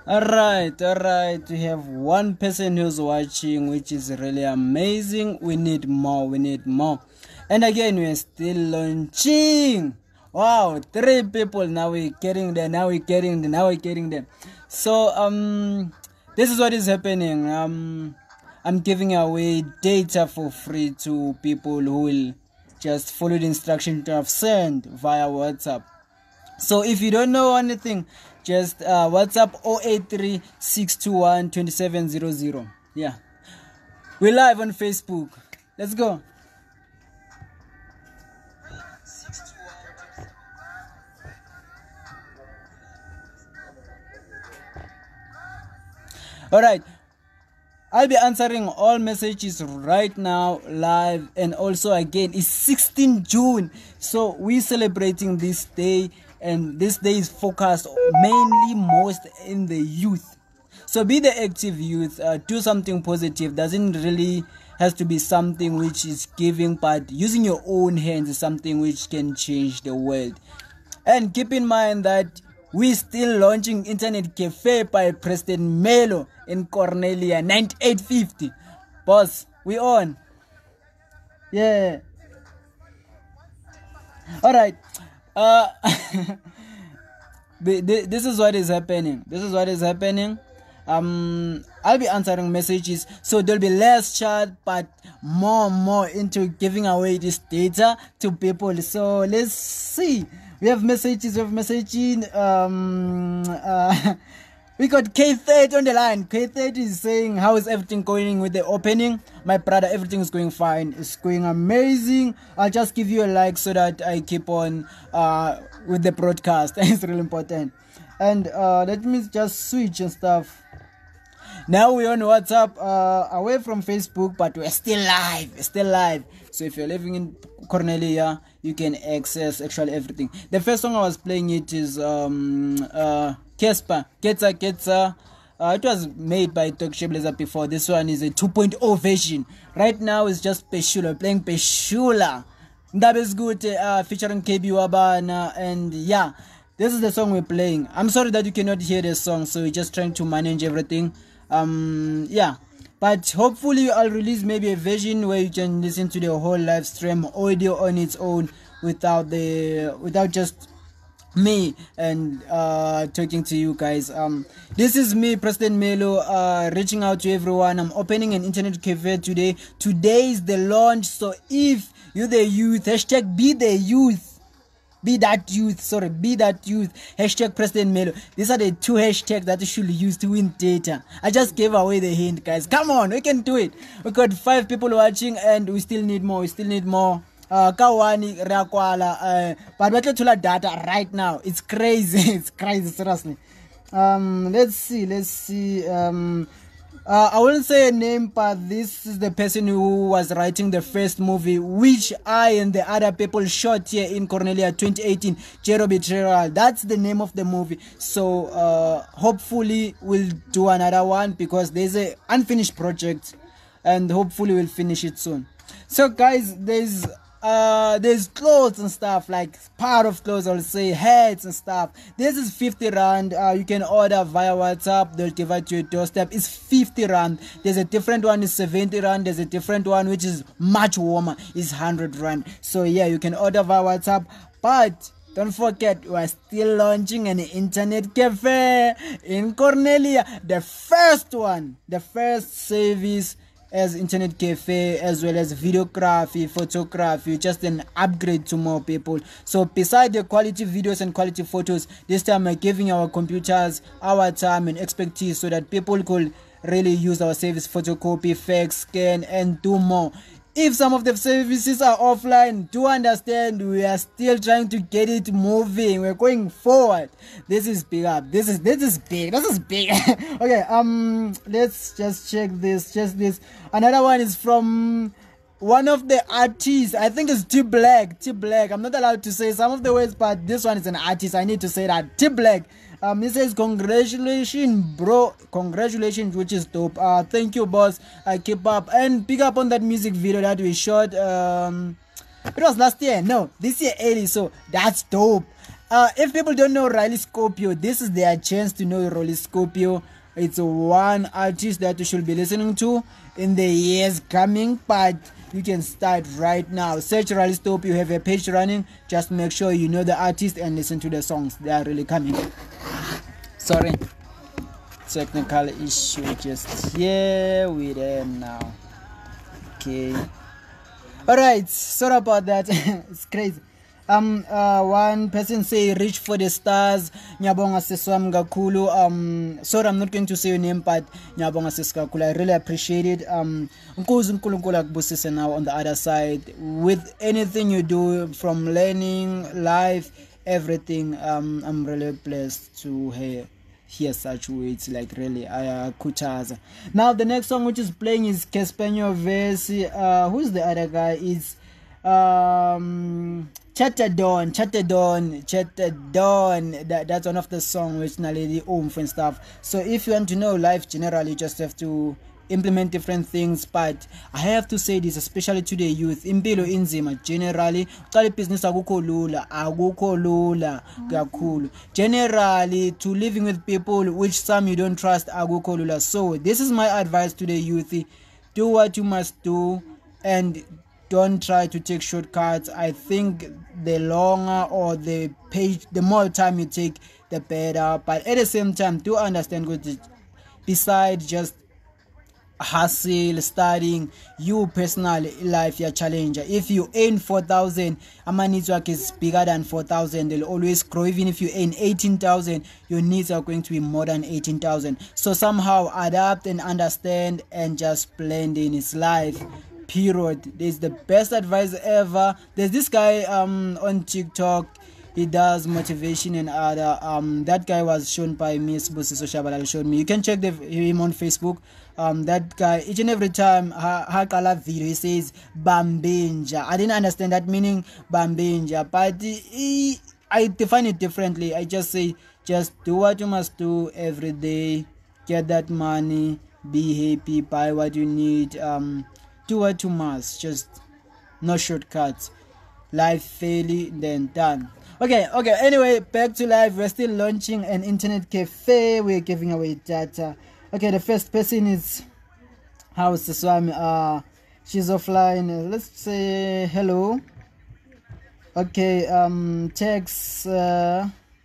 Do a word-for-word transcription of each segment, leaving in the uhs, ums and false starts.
Alright, alright. We have one person who's watching, which is really amazing. We need more, we need more. And again, we're still launching. Wow, three people. Now we're getting there, now we're getting there, now we're getting there. So, um, this is what is happening. Um, I'm giving away data for free to people who will just follow the instructions I've sent via WhatsApp. So if you don't know anything, just uh, WhatsApp zero eight three, six two one, two seven zero zero. Yeah. We're live on Facebook. Let's go. Alright. I'll be answering all messages right now live, and also again it's sixteenth June, so we're celebrating this day, and this day is focused mainly most in the youth. So be the active youth, uh, do something positive. Doesn't really has to be something which is giving, but using your own hands is something which can change the world. And keep in mind that we're still launching Internet Cafe by President Melo in Cornelia, ninety-eight fifty. Boss, we on. Yeah. Alright. Uh, this is what is happening. This is what is happening. Um, I'll be answering messages, so there'll be less chat, but more and more into giving away this data to people. So let's see. We have messages, we have messaging. Um, uh, we got K thirty on the line. K thirty is saying, how is everything going with the opening? My brother, everything is going fine. It's going amazing. I'll just give you a like so that I keep on uh, with the broadcast. It's really important. And uh, let me just switch and stuff. Now we're on WhatsApp, uh, away from Facebook, but we're still live. We're still live. So if you're living in Cornelia, you can access actually everything. The first song I was playing it is um uh Kespa Ketsa Ketsa. Uh, it was made by Tokshe Blazer before. This one is a two point oh version. Right now it's just Peshula, playing Peshula. That is good, uh, featuring K B Wabana, and yeah, this is the song we're playing. I'm sorry that you cannot hear the song, so we're just trying to manage everything. Um yeah, but hopefully I'll release maybe a version where you can listen to the whole live stream audio on its own without the without just me and uh talking to you guys. Um this is me, President Melo, uh reaching out to everyone. I'm opening an internet cafe today. Today is the launch, so if you're the youth, hashtag be the youth. Be that youth, sorry, be that youth. Hashtag President Melo. These are the two hashtags that you should use to win data. I just gave away the hint, guys. Come on, we can do it. We got five people watching, and we still need more. We still need more. Uh, Kawani, Rakwala, uh, but we're to data right now. It's crazy. It's crazy, seriously. Um, let's see, let's see. Um, Uh, I wouldn't say a name, but this is the person who was writing the first movie, which I and the other people shot here in Cornelia twenty eighteen, Jero Betrayal. That's the name of the movie. So uh, hopefully we'll do another one, because there's a unfinished project, and hopefully we'll finish it soon. So guys, there's uh there's clothes and stuff, like part of clothes, I'll say hats and stuff. This is fifty rand. Uh you can order via WhatsApp, they'll give it to your doorstep. It's fifty rand. There's a different one, is seventy rand. There's a different one which is much warmer, is one hundred rand. So yeah, you can order via WhatsApp, but don't forget, we are still launching an internet cafe in Cornelia. The first one, the first service as internet cafe, as well as videography, photography, just an upgrade to more people. So beside the quality videos and quality photos, this time we're giving our computers our time and expertise so that people could really use our service, photocopy, fax, scan, and do more. If some of the services are offline, do understand, we are still trying to get it moving. We're going forward. This is big up. This is this is big. This is big. Okay, um let's just check this. Just this. Another one is from one of the artists. I think it's T Black. T Black. I'm not allowed to say some of the words, but this one is an artist. I need to say that. T Black. Um, he says, congratulations, bro. Congratulations, which is dope. Uh, thank you, boss. I keep up and pick up on that music video that we shot. Um, it was last year. No, this year early. So that's dope. Uh, if people don't know Riley Scorpio, this is their chance to know Riley Scorpio. It's one artist that you should be listening to in the years coming, but you can start right now. Search Riley Scorpio, you have a page running. Just make sure you know the artist and listen to the songs. They are really coming. Sorry, technical issue just here with them now. Okay. Alright, sorry about that. It's crazy. Um, uh, one person say reach for the stars. Nyabonga seswam gakulu. Um, sorry, I'm not going to say your name, but nyabonga seswam. I really appreciate it. Um, now on the other side, with anything you do, from learning, life, everything. Um, I'm really blessed to hear. hear such words, like really uh, kutaza. Now the next song which is playing is Kespenyo Versi. Uh, who's the other guy? Is um Chatadon, Chatadon, Chatadon. That that's one of the songs which Naledi Oomph and stuff. So if you want to know life generally, you just have to implement different things. But I have to say this, especially to the youth, impilo inzima generally. Kali business akukho lula, akukho lula kakhulu. Generally, to living with people which some you don't trust, akukho lula. So this is my advice to the youth: do what you must do, and don't try to take shortcuts. I think the longer or the page, the more time you take, the better. But at the same time, do understand good. Besides just hustle, studying, you personally life your challenger. If you earn four thousand, ama needs work is bigger than four thousand. They'll always grow. Even if you earn eighteen thousand, your needs are going to be more than eighteen thousand. So somehow adapt and understand and just blend in his life. Period. This is the best advice ever. There's this guy um on TikTok. He does motivation and other. Um, that guy was shown by Miss Busiso Shabalala showed me. You can check the, him on Facebook. Um, that guy each and every time ha video he says Bambinja. I didn't understand that meaning Bambinja, but he, he, I define it differently. I just say just do what you must do every day. Get that money. Be happy. Buy what you need. Um, do what you must. Just no shortcuts. Life fairly, then done. Okay, okay, anyway, back to life. We're still launching an internet cafe. We're giving away data. Okay, the first person is House Swami. Uh, she's offline. Let's say hello. Okay, um, text. Uh,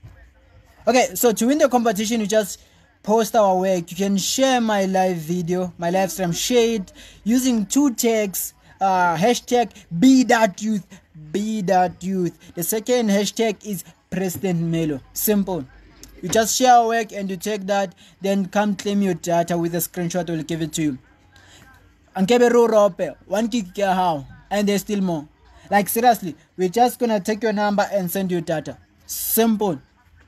okay, so to win the competition, you just post our work. You can share my live video, my live stream, share it using two tags. Uh, hashtag be that youth. Be that youth. The second hashtag is President Melo. Simple. You just share our work and you take that, then come claim your data with a screenshot. We'll give it to you. And one gig how, and there's still more. Like seriously, we're just gonna take your number and send you data. Simple.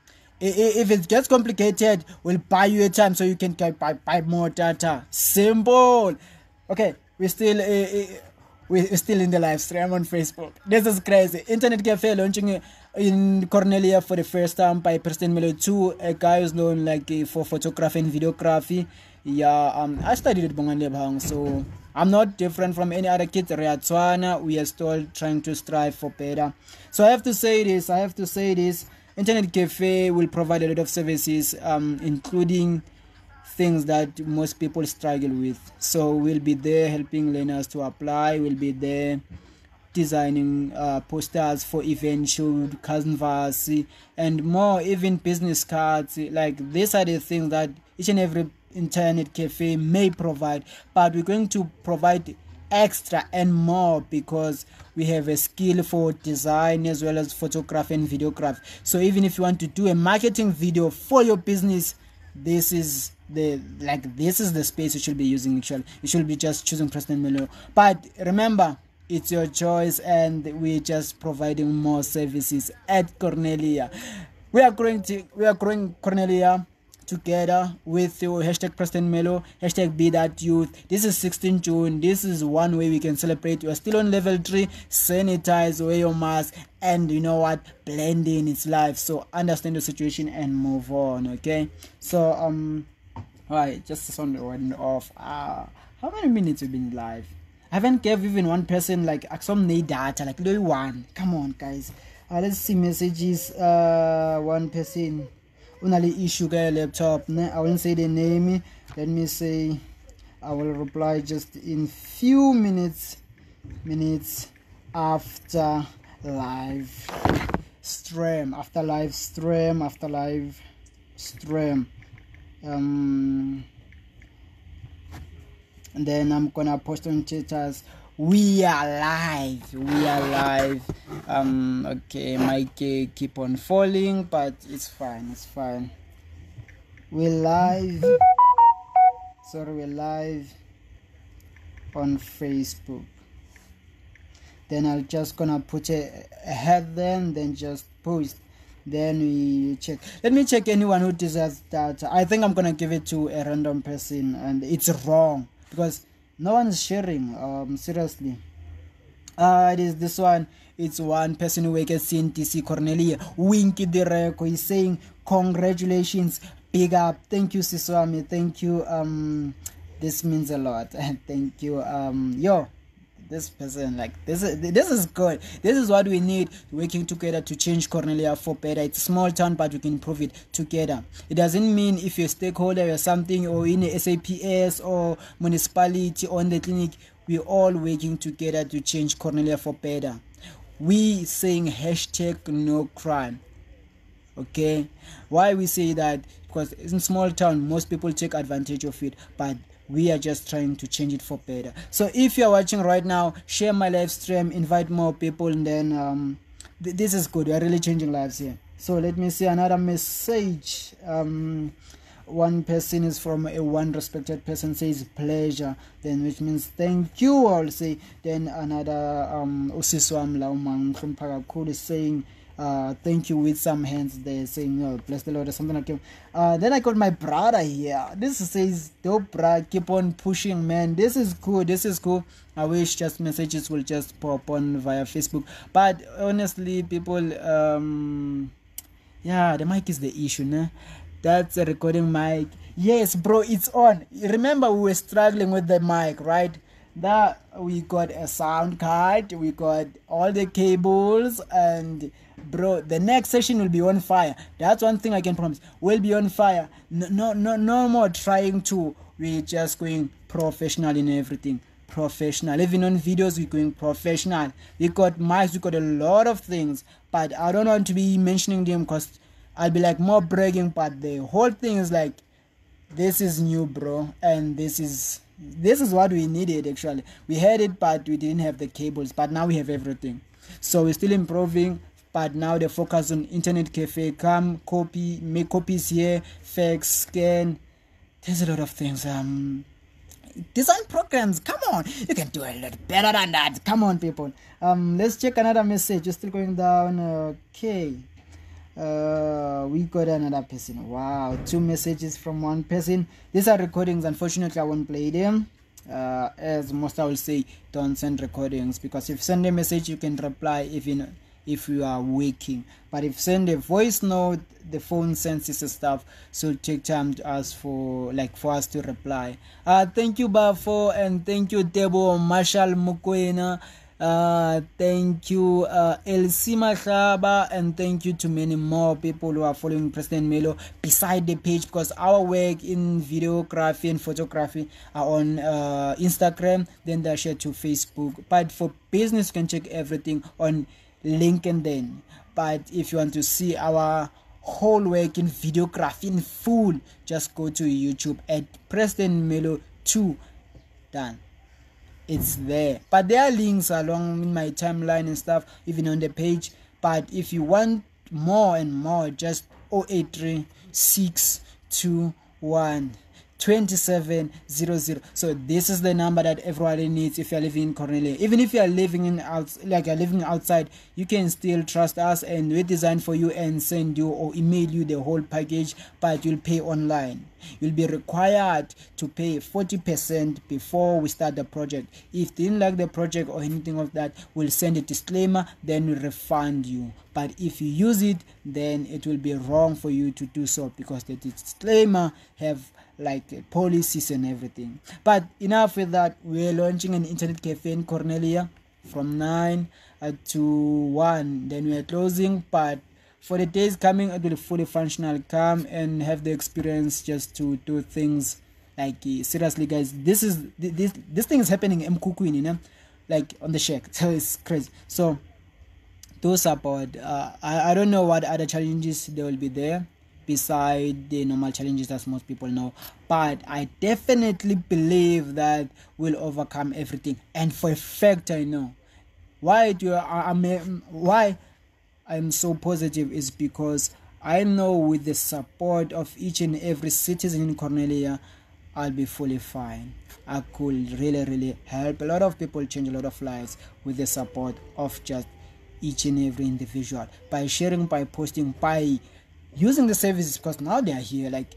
If it gets complicated, we'll buy you a time so you can buy, buy more data. Simple. Okay, we're still. Uh, We're still in the live stream on Facebook. This is crazy. Internet Cafe launching in Cornelia for the first time by President Melo two, a guy who's known like uh, for photography and videography. Yeah, um, I studied at Bongan, so I'm not different from any other kids. We are still trying to strive for better. So I have to say this. I have to say this. Internet Cafe will provide a lot of services, um, including things that most people struggle with. So we'll be there helping learners to apply. We'll be there designing uh, posters for event shoot, canvas, and more, even business cards. Like these are the things that each and every internet cafe may provide, but we're going to provide extra and more because we have a skill for design as well as photography and videography. So even if you want to do a marketing video for your business, this is the like this is the space you should be using. Actually, you should be just choosing President Melo. But remember, it's your choice, and we're just providing more services at Cornelia. We are growing to, we are growing Cornelia together with your hashtag President Melo, hashtag Be That Youth. This is sixteenth June. This is one way we can celebrate. We are still on level three. Sanitize, wear your mask, and you know what? Blend in its life. So understand the situation and move on. Okay. So um, alright, just the sound went off. Uh, how many minutes have been live? I haven't gave even one person like some need data like no one. Come on, guys. Uh, let's see messages. Uh, one person only issue guy laptop. I won't say the name. Let me say I will reply just in few minutes minutes after live stream after live stream after live stream um and then I'm gonna post on Twitter. We are live. We are live. Um. Okay. My cake keep on falling, but it's fine. It's fine. We're live. Sorry, we're live on Facebook. Then I'll just gonna put a, a head then, then just post. Then we check. Let me check anyone who deserves that. I think I'm gonna give it to a random person, and it's wrong because no one is sharing. Um, seriously. Uh, it is this one. It's one person who works at C N T C, Cornelia Winky Direko. He's saying congratulations, big up. Thank you, Siswami. Thank you. Um, this means a lot. Thank you. Um, yo. This person, like this is this is good. This is what we need, working together to change Cornelia for better. It's a small town, but we can improve it together. It doesn't mean if you're a stakeholder or something, or in a S A P S or municipality or in the clinic, we're all working together to change Cornelia for better. We saying hashtag no crime. Okay, why we say that? Because in small town, most people take advantage of it, but we are just trying to change it for better. So if you're watching right now, share my live stream, invite more people, and then um th this is good. We're really changing lives here. So let me see another message. Um one person is from a one respected person, says pleasure, then which means thank you. I'll say. Then another um Usiswam Laumang from Pagakul is saying Uh, thank you with some hands there, saying, oh, bless the Lord, or something like that. Uh, then I got my brother here. This says, dope, bro, keep on pushing, man. This is cool. This is cool. I wish just messages will just pop on via Facebook. But honestly, people, um, yeah, the mic is the issue, nah? That's a recording mic. Yes, bro, it's on. Remember, we were struggling with the mic, right? That we got a sound card, we got all the cables, and bro, the next session will be on fire. That's one thing I can promise. We'll be on fire. No, no, no, no more trying to. We're just going professional in everything. Professional. Even on videos, we're going professional. We got mics, we got a lot of things, but I don't want to be mentioning them because I'll be like more bragging. But the whole thing is like, this is new, bro, and this is. This is what we needed actually. We had it, but we didn't have the cables. But now we have everything. So we're still improving. But now the focus on internet cafe. Come, copy, make copies here, fax, scan. There's a lot of things. Um, design programs. Come on, you can do a little better than that. Come on, people. Um, let's check another message. You're still going down. Okay. Uh, we got another person. Wow, two messages from one person. These are recordings. Unfortunately, I won't play them. Uh, as most I will say, don't send recordings, because if you send a message, you can reply even if you are waking. But if you send a voice note, the phone senses the stuff, so take time to ask for like for us to reply. Uh, thank you, Bafo, and thank you, Debo Marshall Mukwena. Uh, thank you, uh, Elsie Mahlaba, and thank you to many more people who are following President Melo beside the page, because our work in videography and photography are on uh, Instagram, then they're shared to Facebook. But for business, you can check everything on LinkedIn. But if you want to see our whole work in videography in full, just go to YouTube at President Melo two. Done. It's there, but there are links along in my timeline and stuff, even on the page. But if you want more and more, just zero eight three six two one two seven zero zero. So this is the number that everybody needs if you're living in Cornelia. Even if you are living in out like you're living outside, you can still trust us, and we design for you and send you or email you the whole package, but you'll pay online. You'll be required to pay forty percent before we start the project. If you didn't like the project or anything of that, we'll send a disclaimer, then we'll refund you. But if you use it, then it will be wrong for you to do so, because the disclaimer have like policies and everything. But enough with that. We're launching an internet cafe in Cornelia from nine uh, to one. Then we are closing, but for the days coming it will be fully functional. Come and have the experience just to do things like uh, seriously guys, this is this this thing is happening in Mkukwini, you know, like on the shack. So it's crazy. So to support uh, I, I don't know what other challenges there will be there beside the normal challenges that most people know, but I definitely believe that we'll overcome everything. And for a fact I know why do I, I mean, why I'm so positive is because I know with the support of each and every citizen in Cornelia, I'll be fully fine. I could really really help a lot of people, change a lot of lives with the support of just each and every individual, by sharing, by posting, by using the services, because now they are here. Like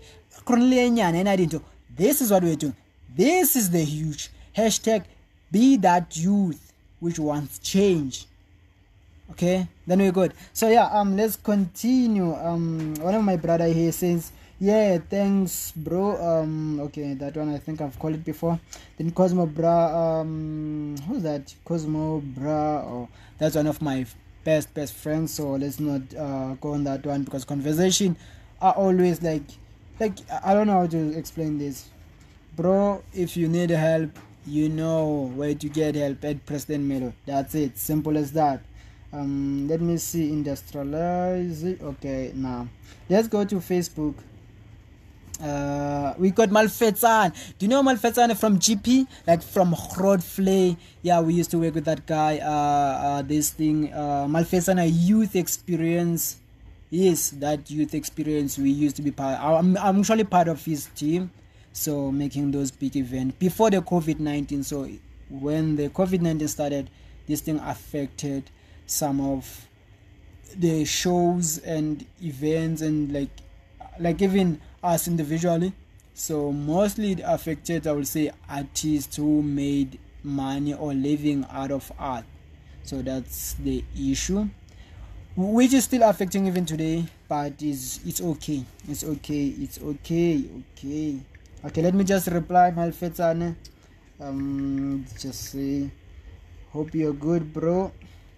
this is what we're doing. This is the huge hashtag be that youth which wants change. Okay, then we're good. So yeah, um let's continue. Um one of my brother here says, yeah, thanks bro. Um okay, that one I think I've called it before. Then Cosmo Bra, um who's that? Cosmo Bra, oh, that's one of my best best friends, so let's not uh go on that one, because conversation are always like like I don't know how to explain this, bro. If you need help, you know where to get help at President Melo. That's it, simple as that. Um let me see, industrialize it. Okay, now let's go to Facebook. Uh, we got Malfetzan. Do you know Malfetzan from G P? Like from Grootflay. Yeah, we used to work with that guy. Uh, uh this thing, uh, Malfetzan, a youth experience. Yes, that youth experience. We used to be part. I'm, I'm actually part of his team. So making those big events before the COVID nineteen. So when the COVID nineteen started, this thing affected some of the shows and events, and like like even us individually. So mostly it affected, I would say, artists who made money or living out of art. So that's the issue, which is still affecting even today, but is it's okay, it's okay, it's okay, okay. Okay, let me just reply Malfetzane. Um just say, hope you're good, bro.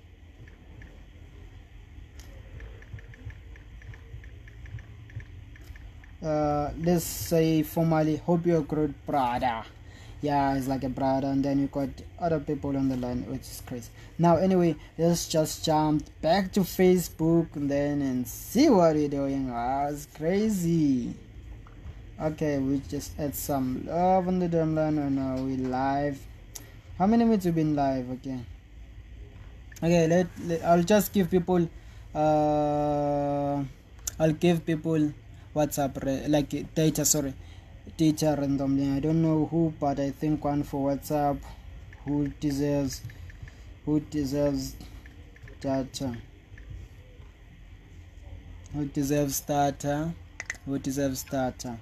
Uh, let's say formally, hope you're good, brother. Yeah, it's like a brother. And then you got other people on the line, which is crazy. Now anyway, let's just jump back to Facebook and then and see what you're doing. Ah, it's crazy. Okay, we just add some love on the damn line, and now we live. How many minutes we've been live? Okay, okay, let, let I'll just give people uh I'll give people WhatsApp, like data, sorry, data randomly. I don't know who, but I think one for WhatsApp. Who deserves who deserves data? Who deserves data? Who deserves data?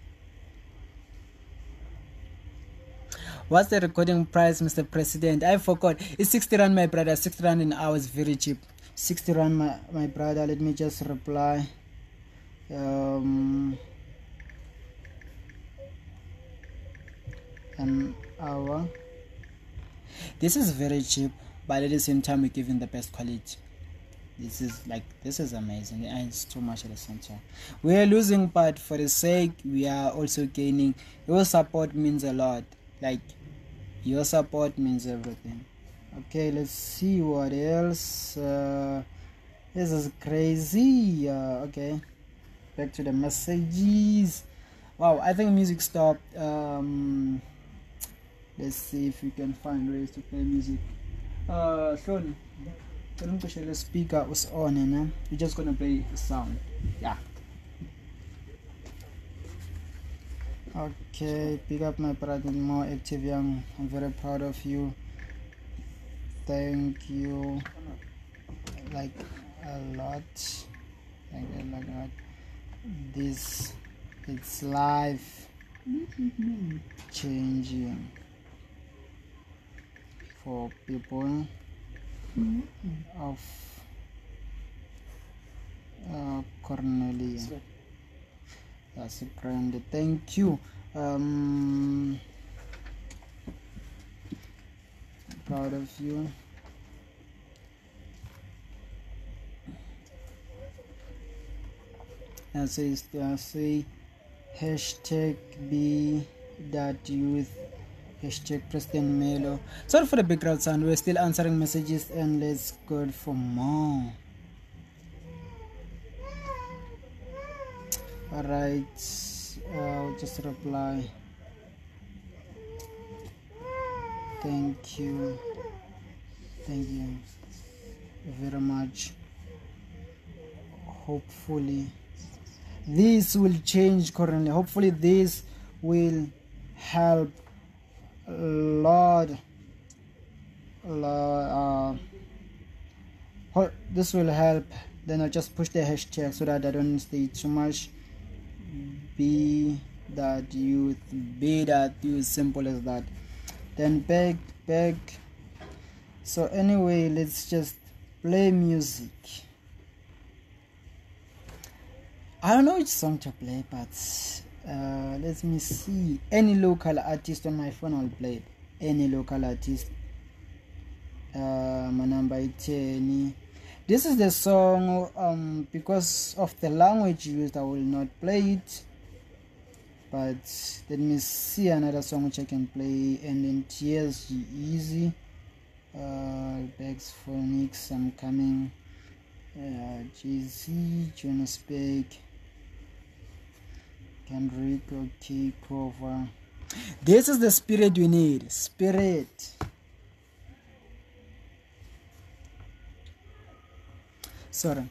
What's the recording price, Mister President? I forgot. It's sixty rand, my brother. sixty rand an hour is very cheap. sixty rand, my, my brother. Let me just reply. Um, an hour. This is very cheap, but at the same time we're giving the best quality. This is like this is amazing, and it's too much at the same time. We are losing, but for the sake we are also gaining. Your support means a lot. Like your support means everything. Okay, let's see what else. Uh, this is crazy. Uh, okay, back to the messages. Wow, I think music stopped. Um, let's see if we can find ways to play music. Uh, Sean, the speaker was on, and we're just gonna play the sound. Yeah. Okay, pick up my brother, more active young. I'm very proud of you. Thank you, like a lot. Thank you, like a lot. This, it's life changing for people of uh, Cornelia. That's a grand. Thank you. Um, proud of you. and says uh, say hashtag be that youth, hashtag Preston Melo. Sorry for the background sound, we're still answering messages, and let's go for more. Alright, I'll just reply. Thank you. Thank you very much. Hopefully this will change currently. Hopefully this will help a lot. A lot uh, this will help. Then I'll just push the hashtag so that I don't stay too much. Be that youth, be that youth, simple as that. Then back back so anyway, let's just play music. I don't know which song to play, but uh, let me see. Any local artist on my phone, I'll play it. Any local artist. Uh, Manamba ten. This is the song. Um, because of the language used, I will not play it. But let me see another song which I can play. And then T S G Easy. Uh, Bex Phonics, I'm coming. Uh, Jay-Z, Jonas Beck, Kendrick, okay, cover. This is the spirit we need. Spirit. Sorry.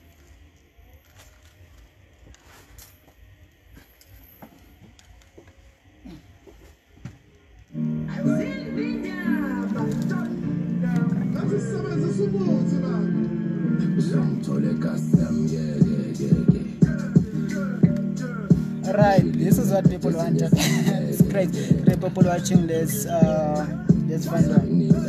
Right, this is what people want. It's great. Great people watching this. Uh, let's find out.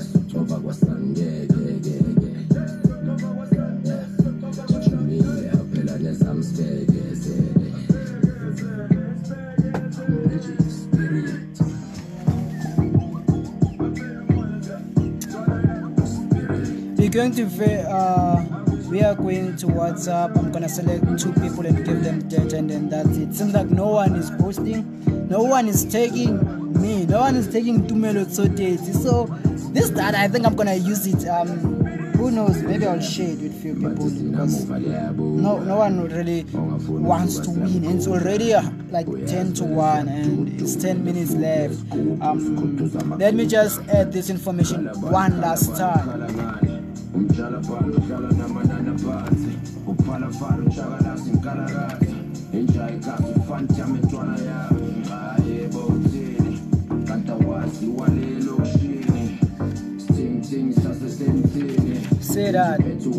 We're going to uh, we are going to WhatsApp. I'm gonna select two people and give them data, and then that's it. Seems like no one is posting, no one is taking me, no one is taking Tumelo Tsotezi. So this data, I think I'm gonna use it. Um, who knows? Maybe I'll share it with few people because no, no one really wants to win. And it's already uh, like ten to one, and it's ten minutes left. Um, let me just add this information one last time. Say that.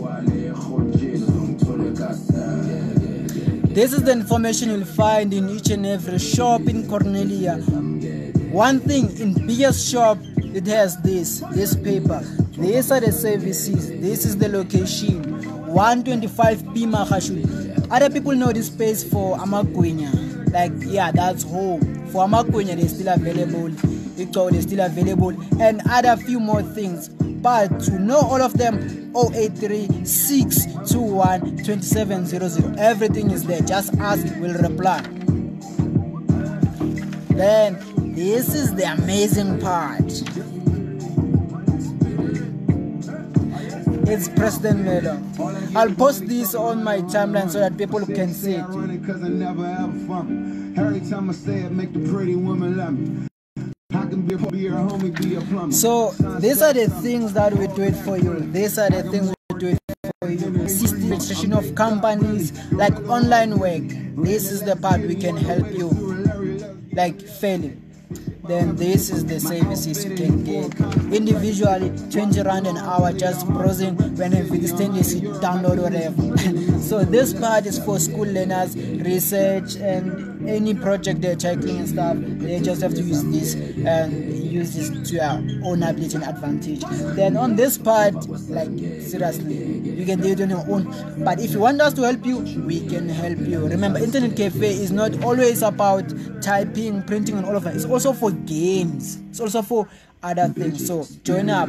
This is the information you'll find in each and every shop in Cornelia. One thing, in biggest shop, it has this, this paper. These are the services. This is the location. one twenty-five P Mahashud. Other people know this space for Amakwenya. Like, yeah, that's home. For Amakwenya, they're still available. Iko, they're still available. And other few more things. But to know all of them, zero eight three, six two one, two seven zero zero. Everything is there. Just ask, we'll reply. Then, this is the amazing part. It's Preston Melo. I'll post this on my timeline so that people can see it. So these are the things that we do it for you. These are the things we do it for you. System registration of companies, like online work. This is the part we can help you, like failing. Then this is the services you can get individually, twenty rand an hour, just browsing whenever you download whatever. So this part is for school learners, research, and any project they're checking and stuff. They just have to use this and use this to your own ability and advantage. Then on this part, like seriously, you can do it on your own. But if you want us to help you, we can help you. Remember, Internet Cafe is not always about typing, printing, and all of that. It's also for games. It's also for other things. So join up.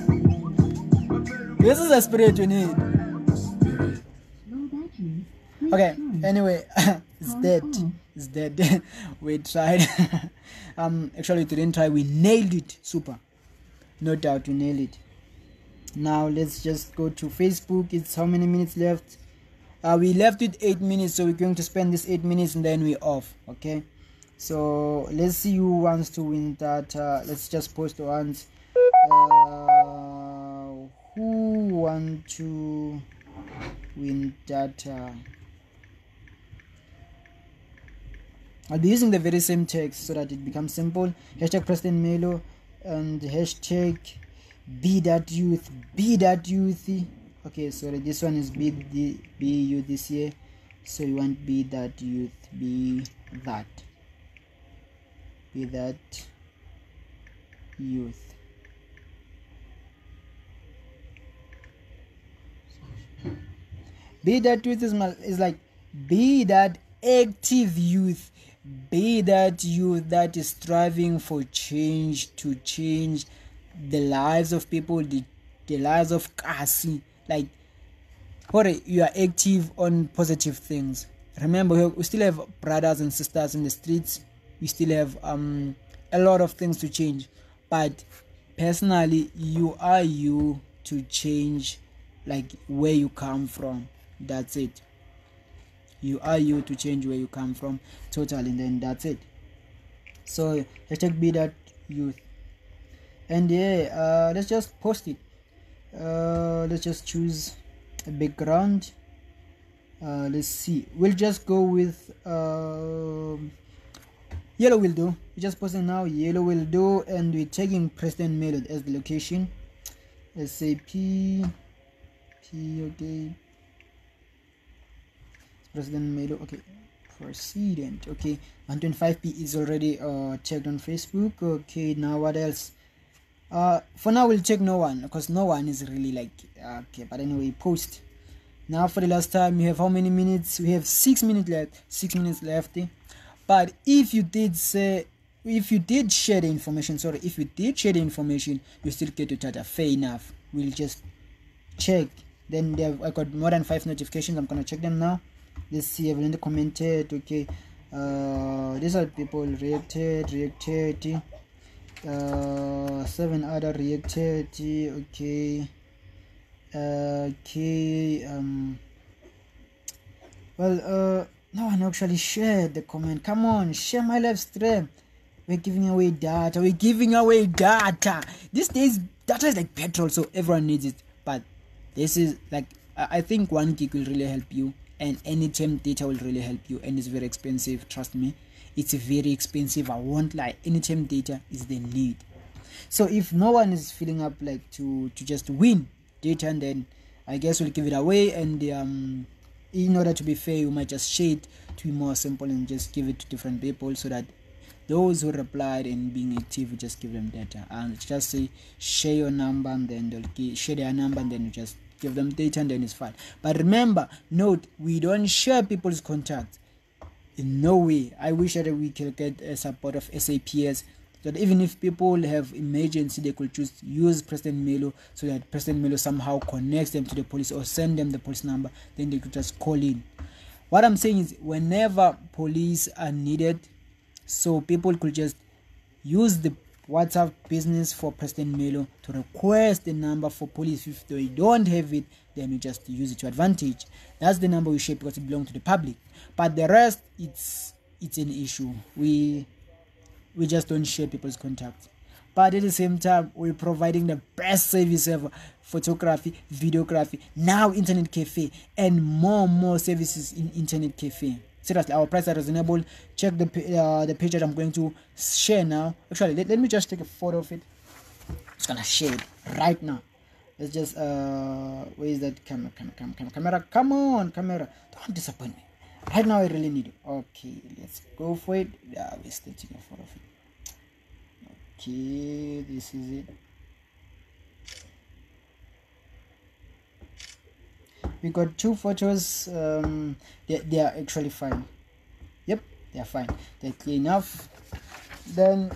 This is the spirit you need. Okay, anyway, it's dead. It's dead. We tried. um, actually, we didn't try. We nailed it. Super. No doubt, we nailed it. Now let's just go to Facebook. It's how many minutes left? Uh, we left with eight minutes, so we're going to spend this eight minutes and then we're off. Okay. So let's see who wants to win that. Uh, let's just post once. Uh, who want to win that? Uh, I'll be using the very same text so that it becomes simple. Hashtag Preston Melo and hashtag be that youth. Be that youth. Okay, sorry, this one is be the be you this year. So you want be that youth. Be that. Be that youth. Be that youth is, is like be that active youth. Be that youth that is striving for change, to change the lives of people, the, the lives of Kasi. Like, what you are active on positive things. Remember, we still have brothers and sisters in the streets. We still have um a lot of things to change. But personally, you are you to change, like where you come from. That's it. You are you to change where you come from totally, and then that's it. So hashtag be that youth. And yeah, uh, let's just post it. Uh, let's just choose a background. Uh, let's see. We'll just go with uh, yellow will do. We just posting now. Yellow will do, and we're taking Preston Melo as the location. Let's say P P. Okay. President Melo. Okay, President. Okay, one twenty-five P is already uh checked on Facebook. Okay, now what else? Uh, for now we'll check no one because no one is really like uh, okay. But anyway, post. Now for the last time, we have how many minutes? We have six minutes left. Six minutes left. But if you did say, if you did share the information, sorry, if you did share the information, you still get to data. Fair enough. We'll just check. Then there, I got more than five notifications. I'm gonna check them now. Let's see, everyone commented. Okay, uh these are people reacted reacted uh seven other reacted. Okay, uh, okay, um well, uh no one actually shared the comment. Come on, share my live stream. We're giving away data. We're giving away data. These days data is like petrol, so everyone needs it. But this is like, I think one gig will really help you. And anytime data will really help you, and it's very expensive. Trust me, it's very expensive. I won't lie. Anytime data is the need. So if no one is feeling up like to to just win data, and then I guess we'll give it away. And um, in order to be fair, we might just share it to be more simple and just give it to different people, so that those who replied and being active, we just give them data. And just say share your number, and then they'll share their number, and then you just give them data, and then it's fine. But remember, note, we don't share people's contacts. In no way. I wish that we could get a support of S A P S, so that even if people have emergency, they could choose use Preston Melo, so that Preston Melo somehow connects them to the police or send them the police number, then they could just call in. What I'm saying is, whenever police are needed, so people could just use the WhatsApp business for Preston Melo to request the number for police. If they don't have it, then you just use it to advantage. That's the number we share because it belongs to the public. But the rest, it's it's an issue. We we just don't share people's contacts. But at the same time, we're providing the best service ever: photography, videography, now internet cafe, and more and more services in internet cafe. Seriously, our prices are reasonable. Check the uh, the page that I'm going to share now. Actually, let, let me just take a photo of it. I'm just gonna share it right now. Let's just uh where is that camera camera camera camera camera come on, camera, don't disappoint me. Right now I really need it. Okay, let's go for it. Yeah, we're still taking a photo of it. Okay, this is it. We got two photos. Um, they, they are actually fine. Yep, they are fine. They're clear enough. Then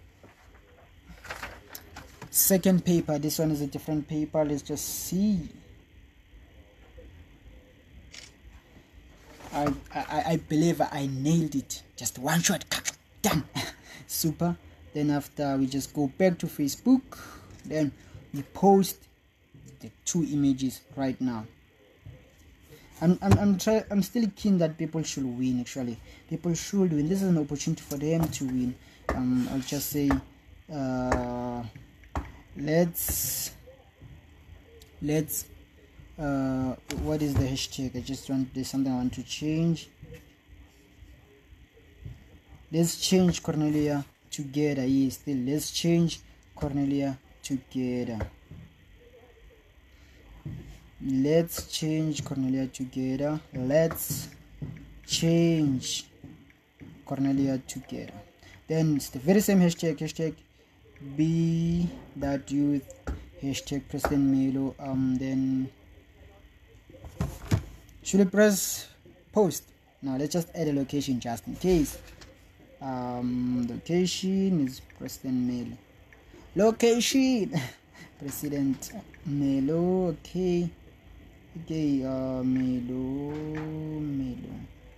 second paper. This one is a different paper. Let's just see. I, I, I believe I nailed it. Just one shot, done. Super. Then after we just go back to Facebook, then we post the two images right now. I'm I'm I'm try I'm still keen that people should win. Actually, people should win. This is an opportunity for them to win. Um, I'll just say, uh, let's let's uh, what is the hashtag? I just want there's something I want to change. Let's change Cornelia together. Yes, still let's change Cornelia together. Let's change Cornelia together. Let's change Cornelia together. Then it's the very same hashtag, hashtag be that youth, hashtag President Melo. Um then should we press post? Now let's just add a location just in case. Um location is President Melo. Location President Melo. Okay. Okay, uh, Melo, Melo.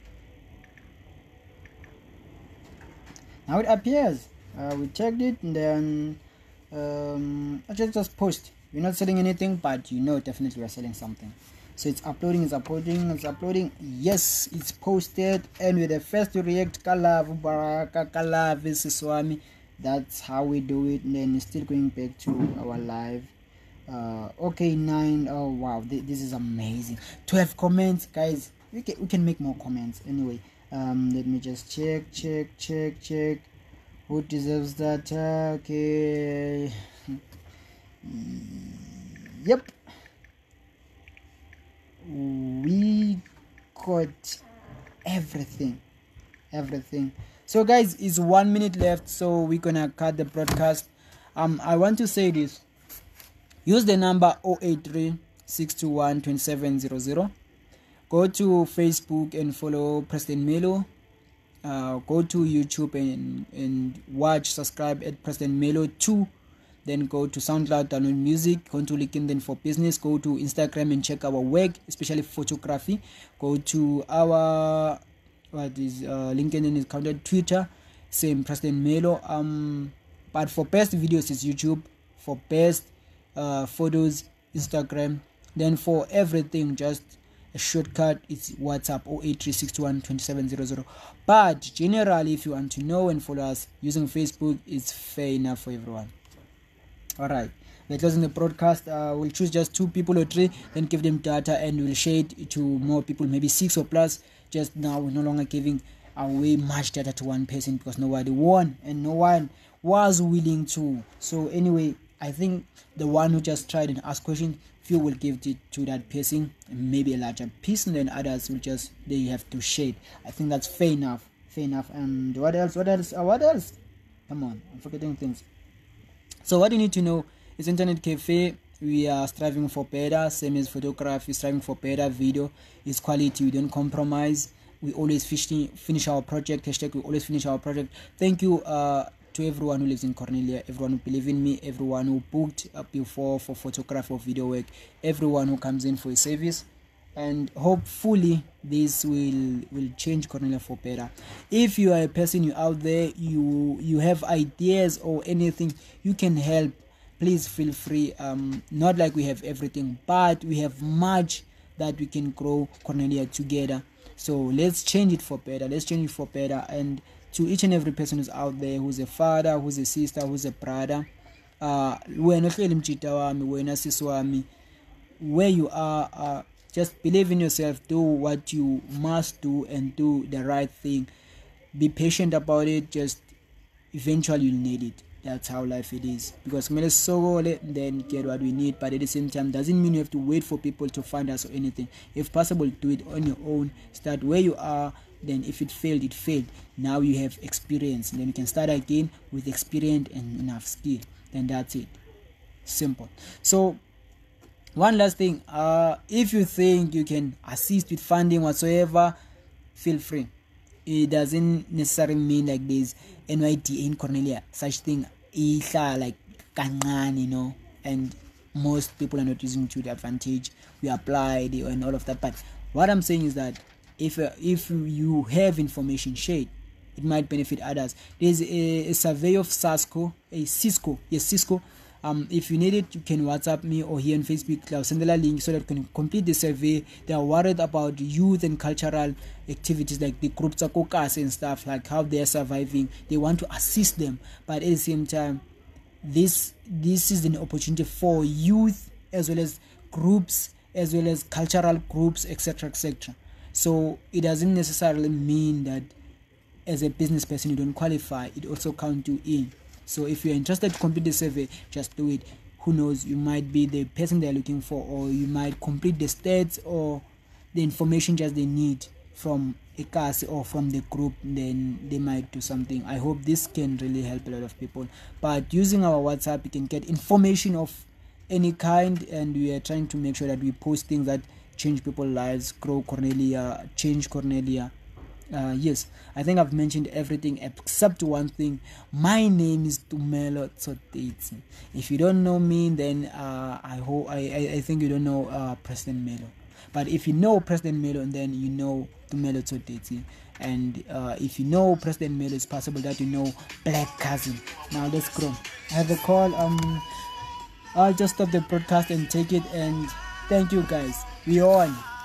Now it appears. Uh, we checked it, and then um, I just just post. We're not selling anything, but you know definitely we're selling something. So it's uploading, it's uploading, it's uploading. Yes, it's posted, and with the first to react, Kalav Baraka, Kalav Siswami. That's how we do it. And then still going back to our live. Uh, okay, nine. Oh wow, th this is amazing. twelve comments, guys. We can we can make more comments anyway. Um, let me just check, check, check, check. Who deserves that? Okay. Yep. We got everything, everything. So guys, it's one minute left, so we're gonna cut the broadcast. Um, I want to say this. Use the number zero eight three, six two one, two seven zero zero. Go to Facebook and follow President Melo. Uh, go to YouTube and, and watch, subscribe at President Melo two. Then go to SoundCloud, download music. Go to LinkedIn for business. Go to Instagram and check our work, especially photography. Go to our what is uh, LinkedIn is counted, Twitter, same President Melo. Um, but for best videos is YouTube. For best Uh, photos, Instagram. Then for everything, just a shortcut, it's WhatsApp zero eight three, six two one, two seven zero zero. But generally, if you want to know and follow us using Facebook, it's fair enough for everyone. All right, we're closing the broadcast. Uh, we'll choose just two people or three, then give them data, and we'll share it to more people, maybe six or plus. Just now, we're no longer giving away much data to one person because nobody won and no one was willing to. So anyway, I think the one who just tried and asked questions, few will give it to that person, maybe a larger piece, and then others will just, they have to shade. I think that's fair enough, fair enough. And what else, what else, uh, what else? Come on, I'm forgetting things. So what you need to know is Internet Cafe, we are striving for better, same as photography, striving for better, video is quality, we don't compromise. We always finish, finish our project, hashtag we always finish our project. Thank you, uh, to everyone who lives in Cornelia, everyone who believes in me, everyone who booked up before for photography or video work, everyone who comes in for a service, and hopefully this will will change Cornelia for better. If you are a person you out there, you you have ideas or anything you can help, please feel free. Um, not like we have everything, but we have much that we can grow Cornelia together. So let's change it for better. Let's change it for better. And to each and every person who's out there, who's a father, who's a sister, who's a brother, uh, where you are, uh, just believe in yourself, do what you must do and do the right thing. Be patient about it, just eventually you'll need it. That's how life it is. Because when so then get what we need, but at the same time doesn't mean you have to wait for people to find us or anything. If possible, do it on your own. Start where you are. Then if it failed, it failed. Now you have experience. Then you can start again with experience and enough skill. Then that's it. Simple. So one last thing. Uh, if you think you can assist with funding whatsoever, feel free. It doesn't necessarily mean like this N Y D A in Cornelia. Such thing, like kangan, you know, and most people are not using to the advantage. We applied and all of that. But what I'm saying is that if uh, if you have information, share it. It might benefit others. There's a, a survey of Cisco, a Cisco, yes, Cisco. Um, if you need it, you can WhatsApp me or here on Facebook. I'll send the link so that you can complete the survey. They are worried about youth and cultural activities like the groups of caucus and stuff, like how they are surviving. They want to assist them, but at the same time, this this is an opportunity for youth as well as groups, as well as cultural groups, etc, etc. So it doesn't necessarily mean that as a business person you don't qualify. It also counts you in. So if you're interested to complete the survey, just do it. Who knows, you might be the person they're looking for, or you might complete the stats or the information just they need from a class or from the group, then they might do something. I hope this can really help a lot of people. But using our WhatsApp, you can get information of any kind, and we are trying to make sure that we post things that change people's lives. Grow Cornelia, change Cornelia. Uh, yes, I think I've mentioned everything except one thing. My name is Tumelo Tsoteti. If you don't know me, then uh, I hope I, I, I think you don't know uh, President Melo. But if you know President Melo, then you know Tumelo Tsoteti. And uh, if you know President Melo, it's possible that you know Black Cousin. Now let's go. I have a call. Um, I'll just stop the broadcast and take it. And thank you guys. We on.